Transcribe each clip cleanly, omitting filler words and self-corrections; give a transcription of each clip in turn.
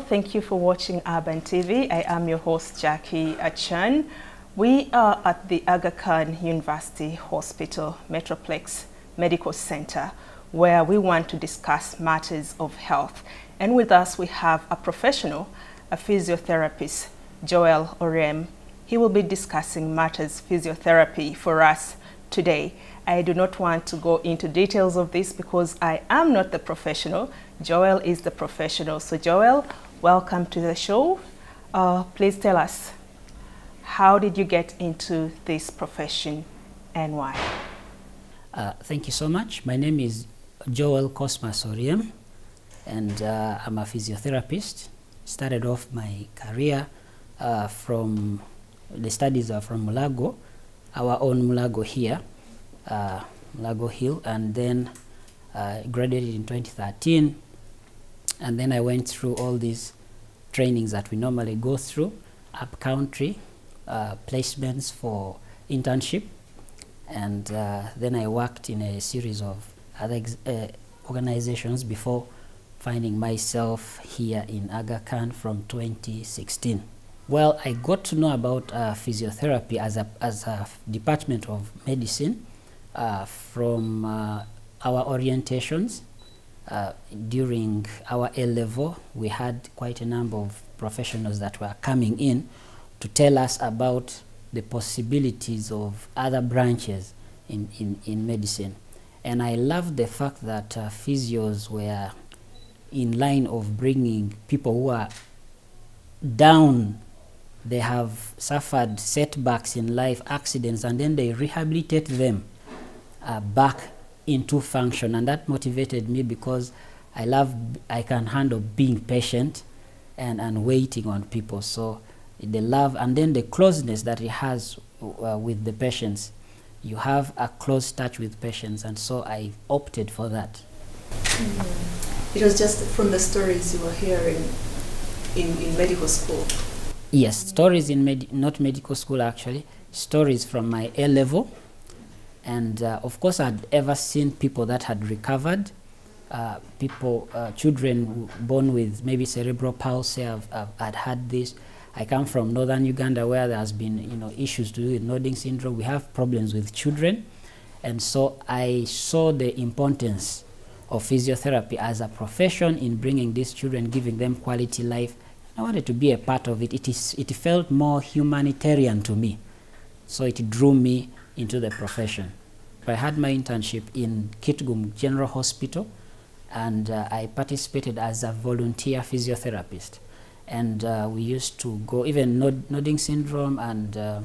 thank you for watching Urban TV. I am your host, Jackie Achan. We are at the Aga Khan University Hospital Metroplex Medical Center, where we want to discuss matters of health. And with us, we have a professional, a physiotherapist, Joel Orem. He will be discussing matters physiotherapy for us today. I do not want to go into details of this because I am not the professional. Joel is the professional. So Joel, welcome to the show. Please tell us, how did you get into this profession and why? Thank you so much. My name is Joel Cosmas Oriem, and I'm a physiotherapist. Started off my career from the studies are from Mulago, our own Mulago here. Mulago Hill, and then graduated in 2013, and then I went through all these trainings that we normally go through, up country, placements for internship, and then I worked in a series of other organizations before finding myself here in Aga Khan from 2016. Well, I got to know about physiotherapy as a department of medicine from our orientations. During our A-level, we had quite a number of professionals that were coming in to tell us about the possibilities of other branches in medicine. And I loved the fact that physios were in line of bringing people who are down. They have suffered setbacks in life, accidents, and then they rehabilitate them back into function. And that motivated me because I can handle being patient and waiting on people. So the love and then the closeness that it has with the patients. You have a close touch with patients, and so I opted for that. It was just from the stories you were hearing in medical school? Yes, stories in not medical school actually, stories from my A-level. And of course, I'd ever seen people that had recovered, children born with maybe cerebral palsy. I'd had this. I come from northern Uganda where there has been issues to do with nodding syndrome. We have problems with children. And so I saw the importance of physiotherapy as a profession in bringing these children, giving them quality life. I wanted to be a part of it. It felt more humanitarian to me. So it drew me into the profession. I had my internship in Kitgum General Hospital, and I participated as a volunteer physiotherapist. And we used to go, even nodding syndrome and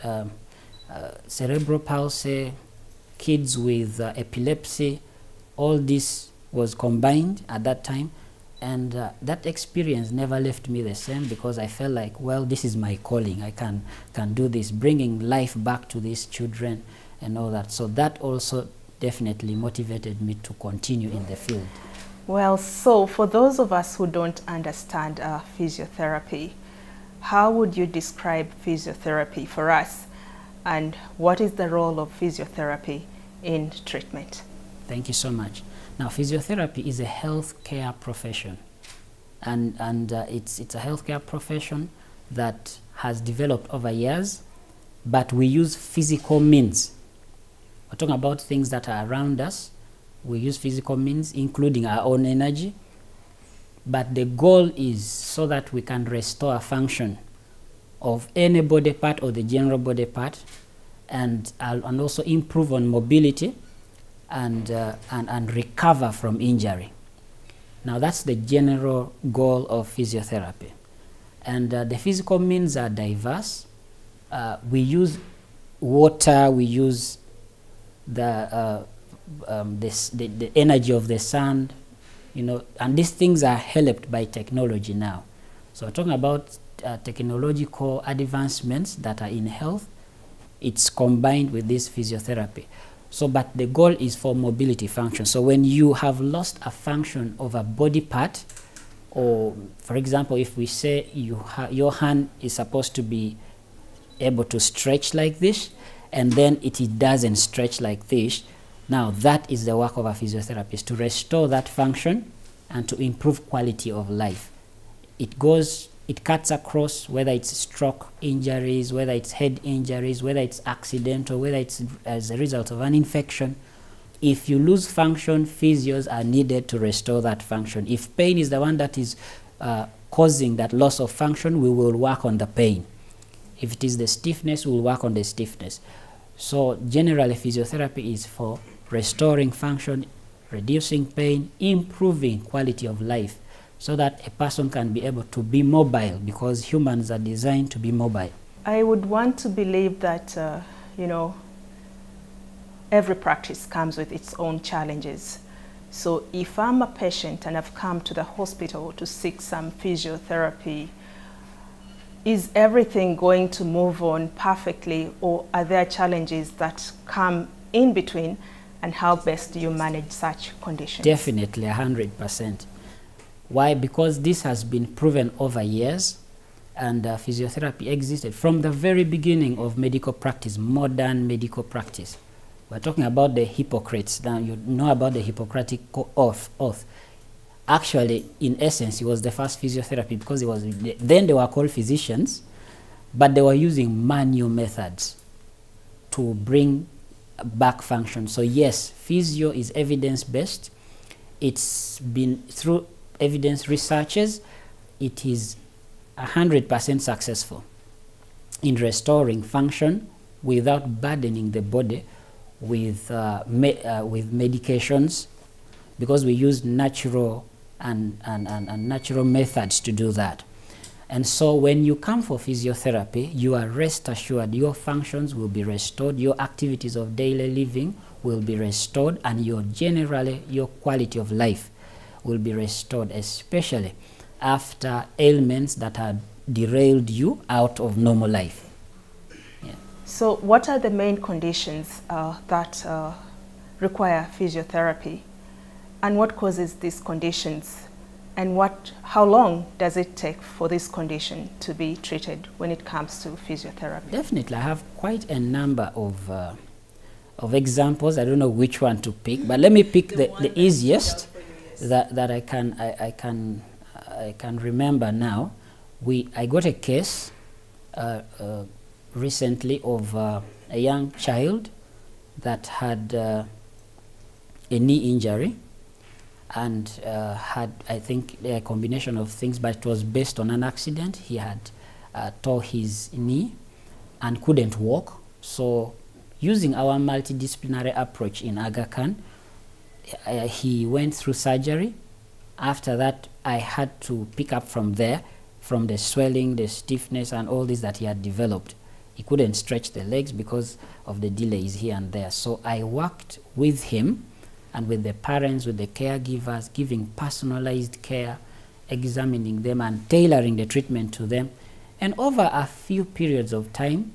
cerebral palsy, kids with epilepsy, all this was combined at that time. And that experience never left me the same because I felt like, well, this is my calling. I can do this, bringing life back to these children and all that. So that also definitely motivated me to continue in the field. Well, so for those of us who don't understand physiotherapy, how would you describe physiotherapy for us? And what is the role of physiotherapy in treatment? Thank you so much. Now, physiotherapy is a healthcare profession, and it's a healthcare profession that has developed over years, but we use physical means. We're talking about things that are around us. We use physical means, including our own energy, but the goal is so that we can restore a function of any body part or the general body part, and also improve on mobility and recover from injury. Now that's the general goal of physiotherapy. And the physical means are diverse. We use water, we use the energy of the sun, and these things are helped by technology now. So we're talking about technological advancements that are in health. It's combined with this physiotherapy. So, but the goal is for mobility function. So when you have lost a function of a body part, or for example, if we say your hand is supposed to be able to stretch like this, and then it doesn't stretch like this, now that is the work of a physiotherapist, to restore that function and to improve quality of life. it cuts across, whether it's stroke injuries, whether it's head injuries, whether it's accidental, whether it's as a result of an infection. If you lose function, physios are needed to restore that function. If pain is the one that is causing that loss of function, we will work on the pain. If it is the stiffness, we'll work on the stiffness. So generally, physiotherapy is for restoring function, reducing pain, improving quality of life, so that a person can be able to be mobile, because humans are designed to be mobile. I would want to believe that, you know, every practice comes with its own challenges. So if I'm a patient and I've come to the hospital to seek some physiotherapy, is everything going to move on perfectly, or are there challenges that come in between, and how best do you manage such conditions? Definitely, 100%. Why? Because this has been proven over years, and physiotherapy existed from the very beginning of medical practice, modern medical practice. We're talking about the Hippocrates. Now, you know about the Hippocratic oath. Actually, in essence, it was the first physiotherapy, because it was, then they were called physicians, but they were using manual methods to bring back function. So yes, physio is evidence-based. It's been through evidence researches. It is 100% successful in restoring function without burdening the body with medications, because we use natural and natural methods to do that. And so when you come for physiotherapy, you are rest assured your functions will be restored, your activities of daily living will be restored, and generally your quality of life will be restored, especially after ailments that had derailed you out of normal life. Yeah. So what are the main conditions that require physiotherapy, and what causes these conditions, and how long does it take for this condition to be treated when it comes to physiotherapy? Definitely, I have quite a number of examples. I don't know which one to pick, but let me pick the easiest that I can remember now. I got a case recently of a young child that had a knee injury, and had, I think, a combination of things, but it was based on an accident. He had tore his knee and couldn't walk. So using our multidisciplinary approach in Aga Khan, he went through surgery. After that, I had to pick up from there, from the swelling, the stiffness, and all this that he had developed. He couldn't stretch the legs because of the delays here and there. So I worked with him and with the parents, with the caregivers, giving personalized care, examining them and tailoring the treatment to them. And over a few periods of time,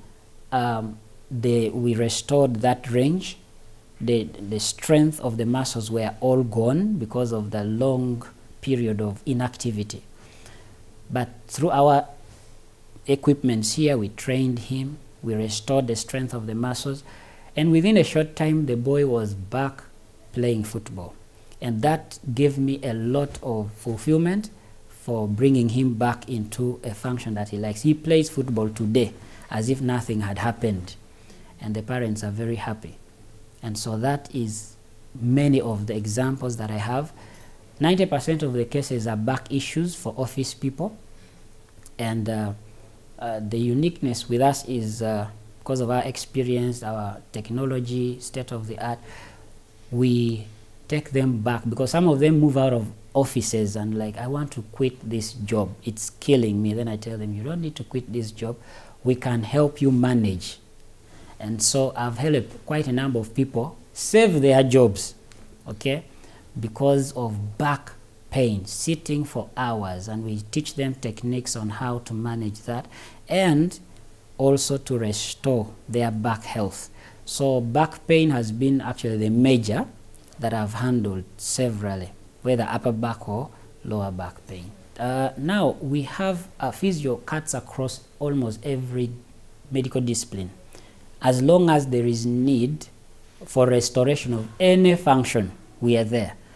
we restored that range. The strength of the muscles were all gone because of the long period of inactivity. But through our equipments here, we trained him, we restored the strength of the muscles, and within a short time, the boy was back playing football. And that gave me a lot of fulfillment for bringing him back into a function that he likes. He plays football today as if nothing had happened, and the parents are very happy. And so that is many of the examples that I have. 90% of the cases are back issues for office people, and the uniqueness with us is because of our experience, our technology, state of the art, we take them back, because some of them move out of offices and like, I want to quit this job, it's killing me. Then I tell them, you don't need to quit this job, we can help you manage. And so I've helped quite a number of people save their jobs, okay, because of back pain, sitting for hours, and we teach them techniques on how to manage that, and also to restore their back health. So back pain has been actually the major that I've handled severally, whether upper back or lower back pain. Now we have a physio cuts across almost every medical discipline. As long as there is need for restoration of any function, we are there.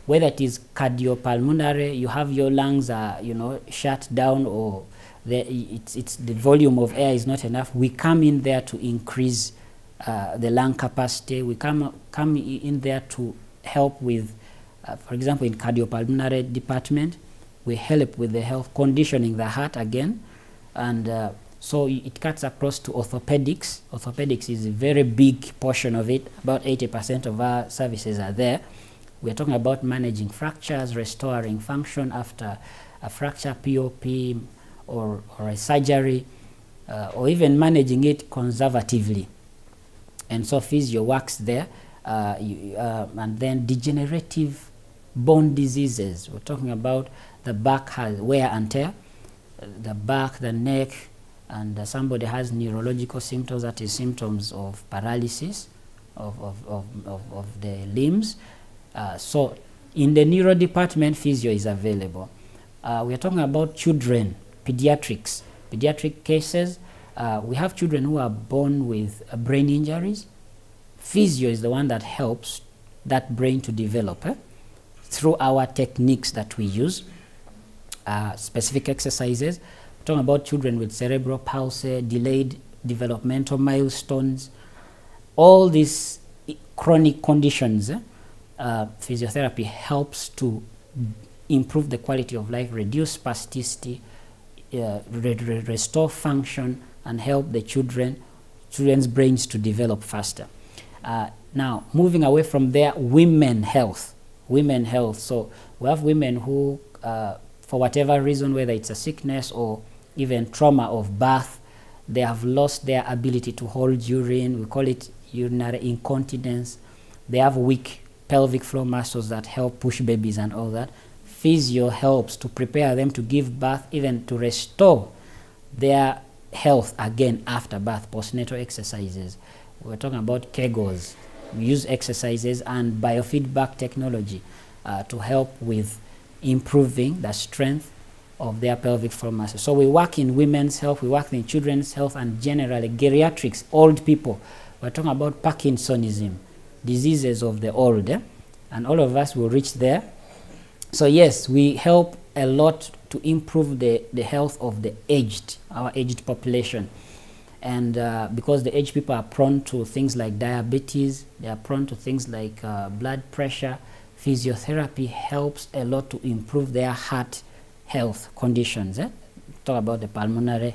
whether it is cardiopulmonary, you have your lungs are, you know, shut down, or it's the volume of air is not enough. We come in there to increase the lung capacity. We come in there to help with, for example, in cardiopulmonary department, we help with the health conditioning the heart again, and so it cuts across to orthopedics. Orthopedics is a very big portion of it. About 80% of our services are there. We're talking about managing fractures, restoring function after a fracture, POP, or a surgery, or even managing it conservatively. And so physio works there. And then degenerative bone diseases. We're talking about the back has wear and tear, the back, the neck, and somebody has neurological symptoms, that is symptoms of paralysis of the limbs. So in the neuro department, physio is available. We are talking about children, pediatrics, pediatric cases. We have children who are born with brain injuries. Physio is the one that helps that brain to develop through our techniques that we use, specific exercises. We're talking about children with cerebral palsy, delayed developmental milestones, all these chronic conditions. Physiotherapy helps to improve the quality of life, reduce spasticity, restore function, and help the children's brains to develop faster. Now, moving away from there, women health. So we have women who, for whatever reason, whether it's a sickness or even trauma of birth, they have lost their ability to hold urine. We call it urinary incontinence. They have weak pelvic floor muscles that help push babies and all that. Physio helps to prepare them to give birth, even to restore their health again after birth, postnatal exercises. We're talking about Kegels. We use exercises and biofeedback technology to help with improving the strength of their pelvic floor muscles. So we work in women's health, we work in children's health, and generally geriatrics, old people. We're talking about Parkinsonism, diseases of the old, and all of us will reach there. So yes, we help a lot to improve the health of the aged, our aged population. And because the aged people are prone to things like diabetes, they are prone to things like blood pressure, physiotherapy helps a lot to improve their heart health conditions. Talk about the pulmonary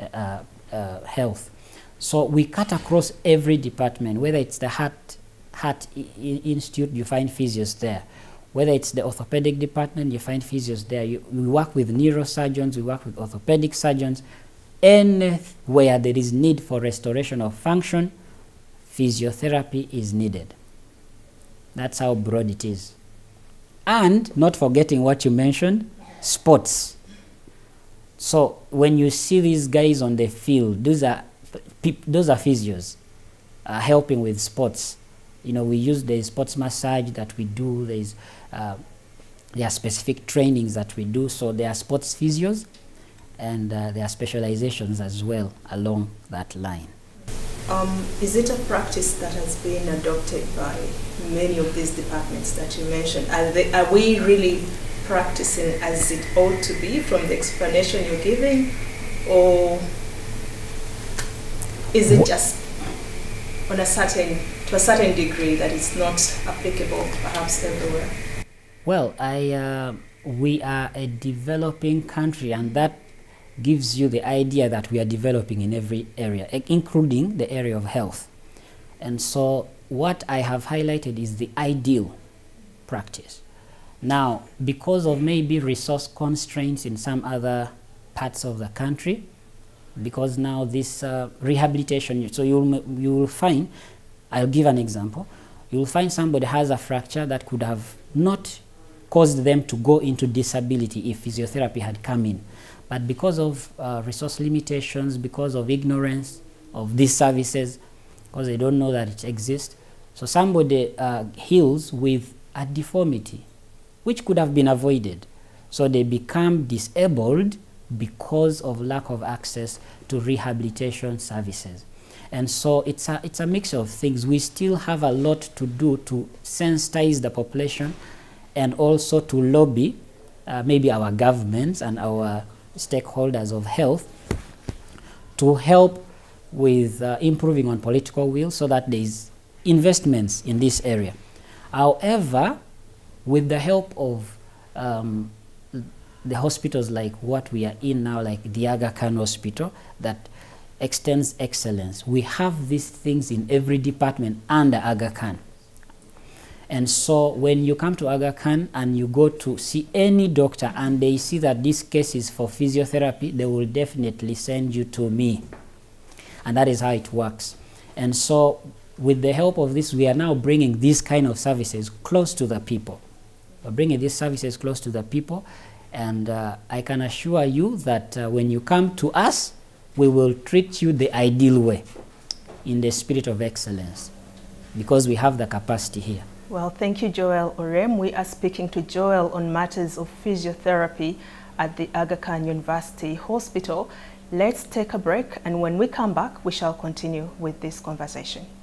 health. So we cut across every department, whether it's the heart institute, you find physios there. Whether it's the orthopedic department, you find physios there. We work with neurosurgeons, we work with orthopedic surgeons. Anywhere there is need for restoration of function, physiotherapy is needed. That's how broad it is. And not forgetting what you mentioned, sports. So when you see these guys on the field, those are physios helping with sports. You know, we use the sports massage that we do. There are specific trainings that we do. So there are sports physios, and there are specializations as well along that line. Is it a practice that has been adopted by many of these departments that you mentioned? Are we really practicing as it ought to be from the explanation you're giving, or is it just on a certain degree that it's not applicable perhaps everywhere? Well, we are a developing country, and that gives you the idea that we are developing in every area, including the area of health. And so what I have highlighted is the ideal practice. Now, because of maybe resource constraints in some other parts of the country, because now this rehabilitation, so you will find, I'll give an example, you will find somebody has a fracture that could have not caused them to go into disability if physiotherapy had come in. But because of resource limitations, because of ignorance of these services, because they don't know that it exists, so somebody heals with a deformity, which could have been avoided. So they become disabled because of lack of access to rehabilitation services. And so it's a mix of things. We still have a lot to do to sensitize the population and also to lobby maybe our governments and our stakeholders of health to help with improving on political will so that there is investments in this area. However, with the help of the hospitals like what we are in now, like the Aga Khan Hospital, that extends excellence. We have these things in every department under Aga Khan. And so when you come to Aga Khan and you go to see any doctor and they see that this case is for physiotherapy, they will definitely send you to me. And that is how it works. And so with the help of this, we are now bringing these kind of services close to the people. We're bringing these services close to the people. And I can assure you that when you come to us, we will treat you the ideal way, in the spirit of excellence, because we have the capacity here. Well, thank you, Joel Orem. We are speaking to Joel on matters of physiotherapy at the Aga Khan University Hospital. Let's take a break, and when we come back, we shall continue with this conversation.